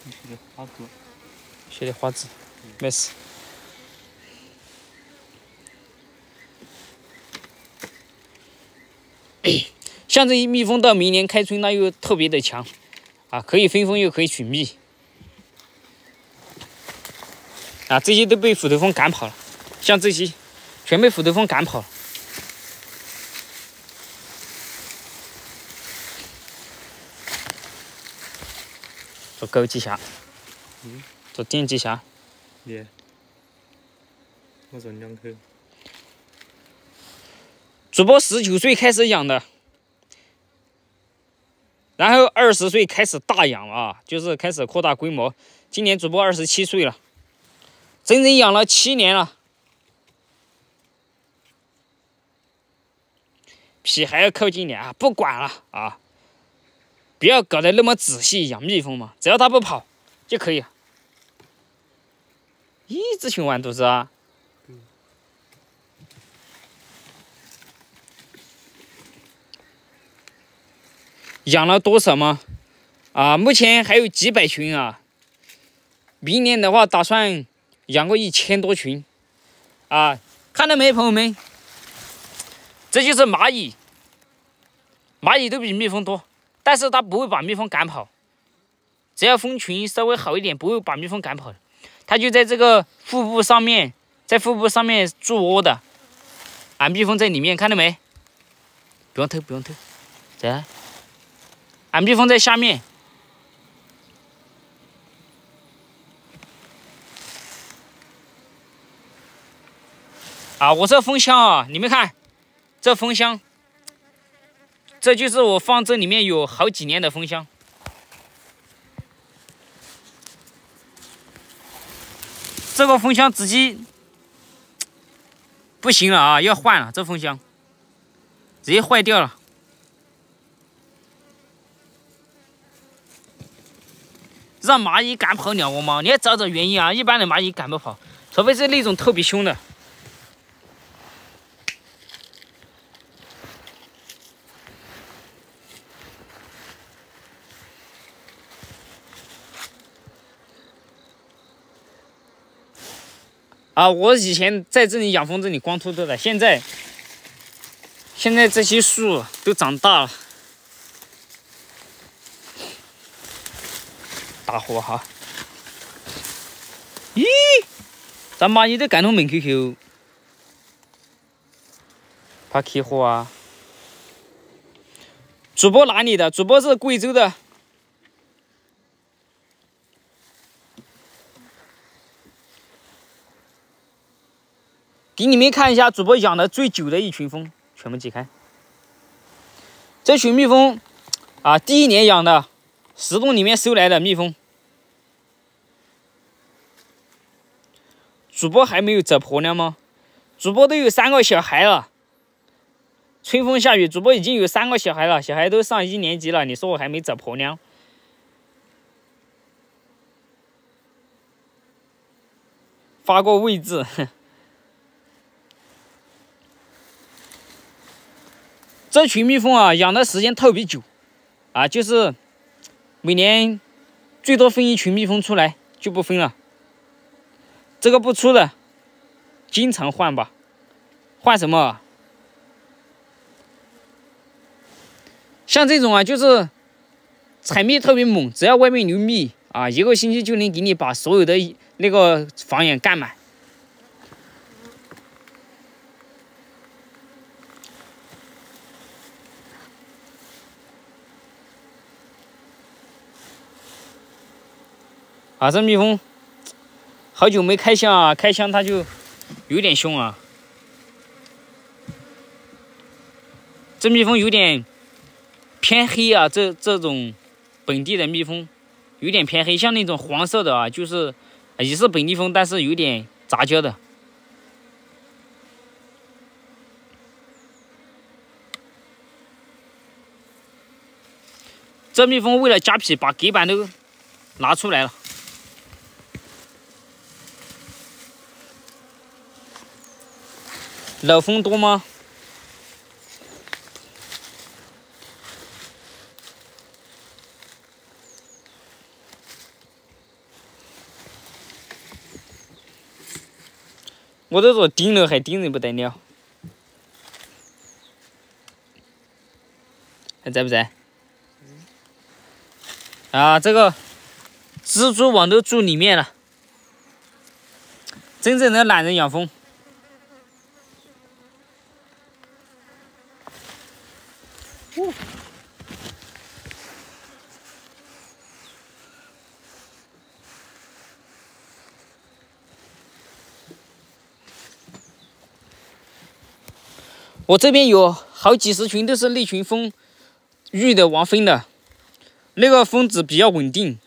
写的花字。 写的花字，没事。像这些蜜蜂到明年开春，它又特别的强，啊，可以分蜂又可以取蜜，啊，这些都被虎头蜂赶跑了，像这些全被虎头蜂赶跑了。做枸杞虾，做电击虾。 我做2口。 主播19岁开始养的。然后20岁开始大养了啊，就是开始扩大规模。今年主播27岁了，整整养了7年了。皮还要靠近点啊，不管了啊，不要搞得那么仔细。养蜜蜂嘛，只要它不跑就可以了。咦，这群完犊子啊！养了多少吗？啊，目前还有几百群啊。明年的话，打算养个1000多群。啊，看到没，朋友们？这就是蚂蚁。蚂蚁都比蜜蜂多，但是它不会把蜜蜂赶跑。只要蜂群稍微好一点，不会把蜜蜂赶跑的。它就在这个腹部上面，在腹部上面筑窝的。啊，蜜蜂在里面，看到没？不用偷，不用偷，在。啊，蜜蜂在下面。啊，我这蜂箱啊，你们看，这蜂箱，这就是我放这里面有好几年的蜂箱。这个蜂箱直接不行了啊，要换了，这蜂箱直接坏掉了。让蚂蚁赶跑鸟窝吗？你要找找原因啊！一般的蚂蚁赶不跑，除非是那种特别凶的。啊，我以前在这里养蜂，这里光秃秃的，现在这些树都长大了。大火哈！咦，咱蚂蚁都赶到门口去，怕起火啊！主播哪里的？主播是贵州的。给你们看一下主播养的最久的一群蜂，全部解开。这群蜜蜂啊，第1年养的，石洞里面收来的蜜蜂。主播还没有找婆娘吗？主播都有3个小孩了。春风下雨，主播已经有3个小孩了，小孩都上1年级了。你说我还没找婆娘？发过位置。这群蜜蜂啊，养的时间特别久，啊，就是每年最多分1群蜜蜂出来，就不分了。这个不出的，经常换吧。换什么？像这种啊，就是采蜜特别猛，只要外面有蜜啊，1个星期就能给你把所有的那个房眼干满。啊，这蜜蜂好久没开箱啊，开箱它就有点凶啊。这蜜蜂有点偏黑啊，这种本地的蜜蜂有点偏黑，像那种黄色的啊，就是也是本地蜂，但是有点杂交的。这蜜蜂为了夹皮，把隔板都拿出来了。老蜂多吗？ 我都说顶了还顶人不得了。还在不在？啊，这个蜘蛛网都住里面了，真正的懒人养蜂。我这边有好几十群，都是那群蜂育的王蜂的，那个蜂子比较稳定。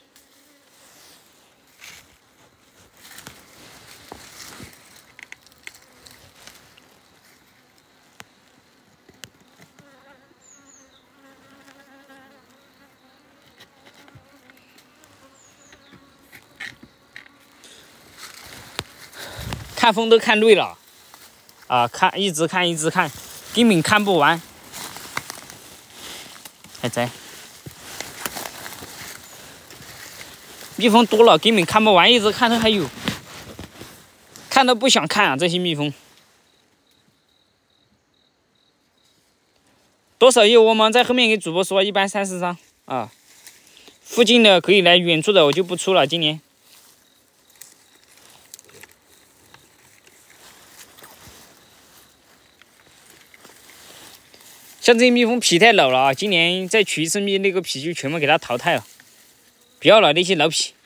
看蜂都看累了，啊，一直看，根本看不完。还在，蜜蜂多了，根本看不完，一直看都还有，看都不想看啊！这些蜜蜂，多少有我们在后面给主播说，一般30张啊。附近的可以来，远处的我就不出了，今年。像这些蜜蜂皮太老了啊，今年再取一次蜜，那个皮就全部给它淘汰了，不要了那些老皮。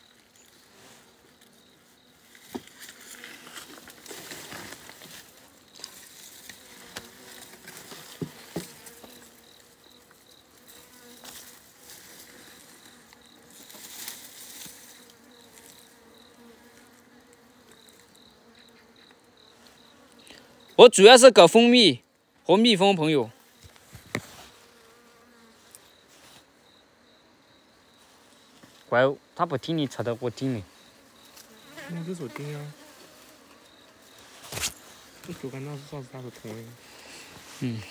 我主要是搞蜂蜜和蜜蜂，朋友。怪物，他不听你，吵得我听你。 那这手听啊，这手感那是上次他是同一个。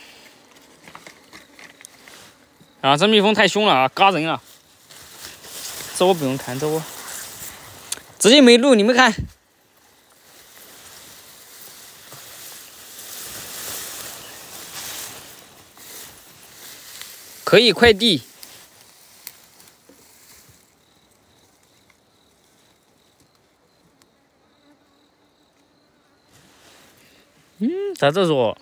啊，这蜜蜂太凶了啊，嘎人了。这我不用看，这我直接没录，你们看。可以快递。咋这说？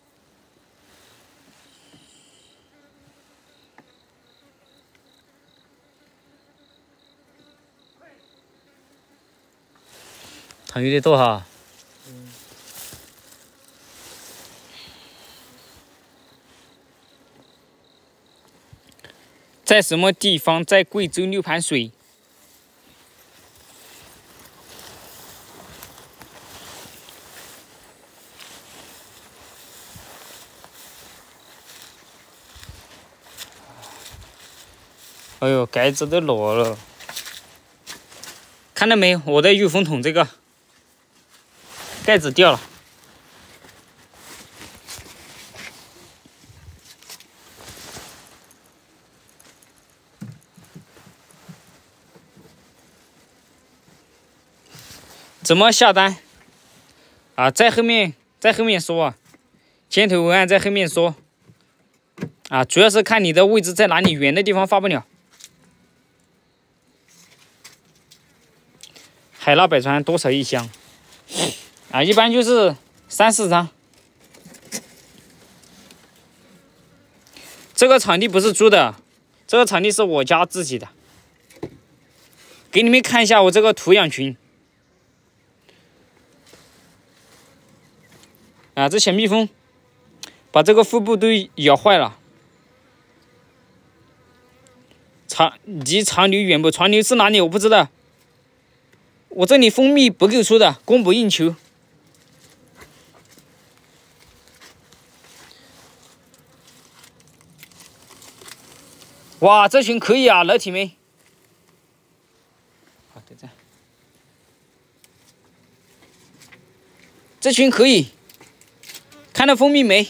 糖有点多哈。在什么地方？在贵州六盘水。哎呦，盖子都落了，看到没？我的御风筒这个盖子掉了。怎么下单？啊，在后面说啊，箭头文案在后面说。啊，主要是看你的位置在哪里，远的地方发不了。海纳百川多少一箱？啊，一般就是3、4张。这个场地不是租的，这个场地是我家自己的。给你们看一下我这个土养群。啊，这小蜜蜂把这个腹部都咬坏了。离长流远不？长流是哪里？我不知道。我这里蜂蜜不够出的，供不应求。哇，这群可以啊，老铁们。好，等着。这群可以，看到蜂蜜没？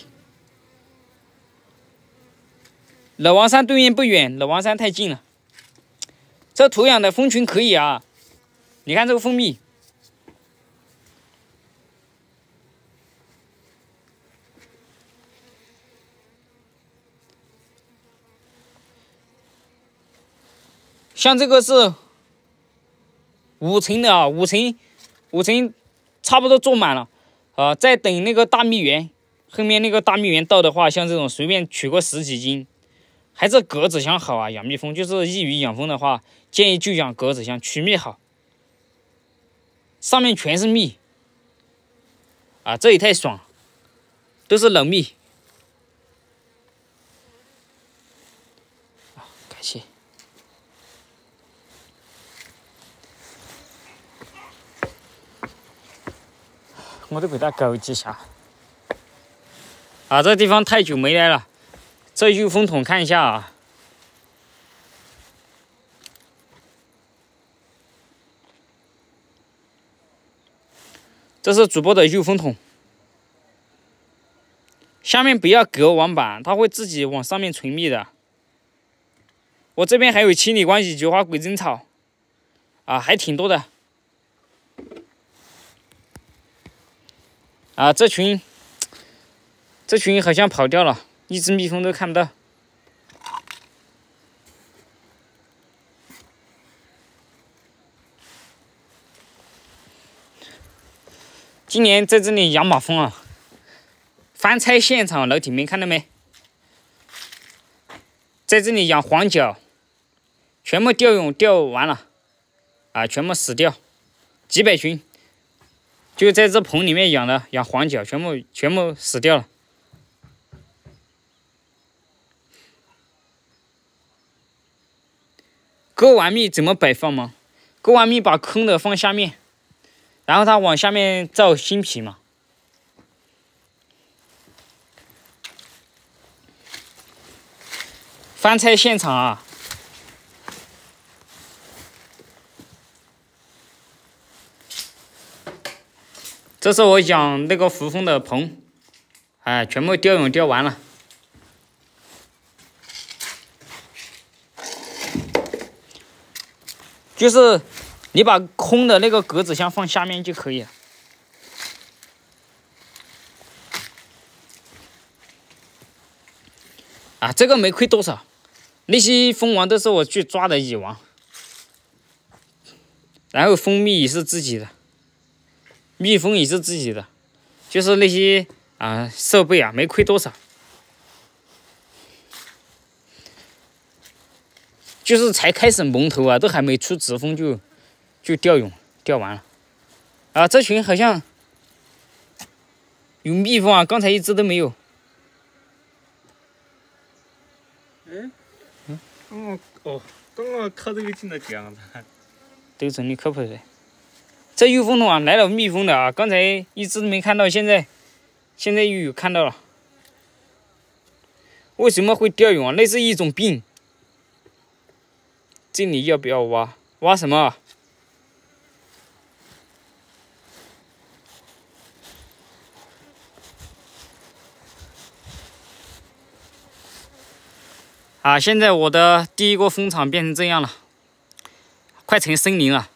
老王山对面不远，老王山太近了。这土养的蜂群可以啊，你看这个蜂蜜， 像这个是5层的啊，5层差不多做满了啊，再等那个大蜜源，后面那个大蜜源到的话，像这种随便取个10几斤，还是格子箱好啊。养蜜蜂就是易于养蜂的话，建议就养格子箱，取蜜好，上面全是蜜啊，这也太爽，都是冷蜜。感谢。我都给它搞几下啊！这地方太久没来了，这御风筒看一下啊。这是主播的御风筒，下面不要隔网板，它会自己往上面存蜜的。我这边还有千里关系、菊花鬼针草，啊，还挺多的。啊，这群好像跑掉了，一只蜜蜂都看不到。今年在这里养马蜂啊，翻拆现场，老铁们看到没？在这里养黄角，全部吊蛹吊完了，啊，全部死掉，几百群。就在这棚里面养黄角，全部死掉了。割完蜜怎么摆放吗？割完蜜把空的放下面，然后它往下面造新皮嘛。翻拆现场啊！这是我养那个扶风的棚，哎，全部吊蛹吊完了。就是你把空的那个格子箱放下面就可以了。啊，这个没亏多少，那些蜂王都是我去抓的蚁王，然后蜂蜜也是自己的。蜜蜂也是自己的，就是那些设备啊，没亏多少，就是才开始萌头啊，都还没出子蜂就吊蛹吊完了，啊，这群好像有蜜蜂啊，刚才一只都没有。 刚刚靠这个进来这样子， 都整理靠谱的。这御风筒啊，来了蜜蜂的啊，刚才一只都没看到，现在又有看到了。为什么会吊蛹啊？那是一种病。这里要不要挖？挖什么？啊，现在我的第一个蜂场变成这样了，快成森林了。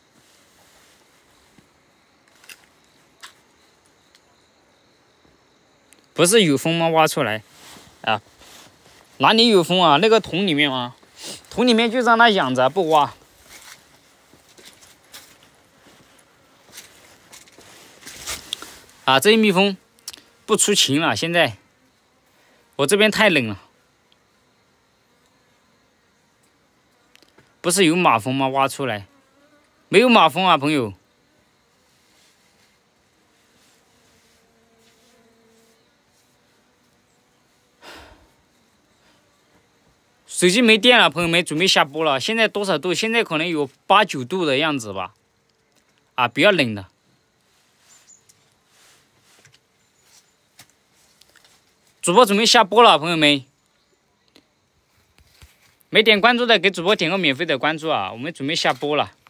不是有蜂吗？挖出来，啊，哪里有蜂啊？那个桶里面吗？桶里面就让它养着，不挖。啊，这些蜜蜂不出勤了，现在我这边太冷了。不是有马蜂吗？挖出来，没有马蜂啊，朋友。手机没电了，朋友们，准备下播了。现在多少度？现在可能有8、9度的样子吧。啊，比较冷的。主播准备下播了，朋友们。没点关注的，给主播点个免费的关注啊！我们准备下播了。